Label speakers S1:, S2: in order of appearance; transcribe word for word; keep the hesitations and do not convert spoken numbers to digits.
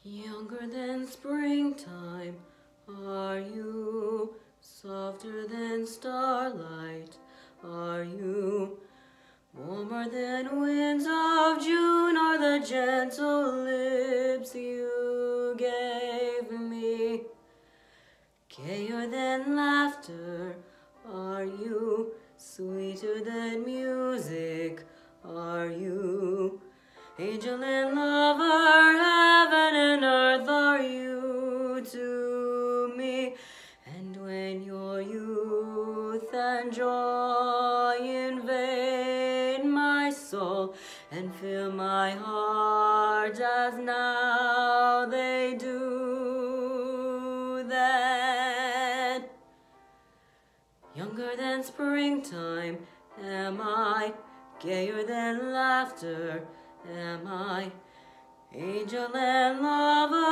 S1: Younger than springtime are you, softer than starlight are you, warmer than winds of June are the gentle lips you gave me. Gayer than laughter are you, sweeter than music are you, angel and lover, heaven and earth are you to me. And when your youth and joy invade my soul and fill my heart as now they do, then younger than springtime am I, gayer than laughter am I, angel and lover.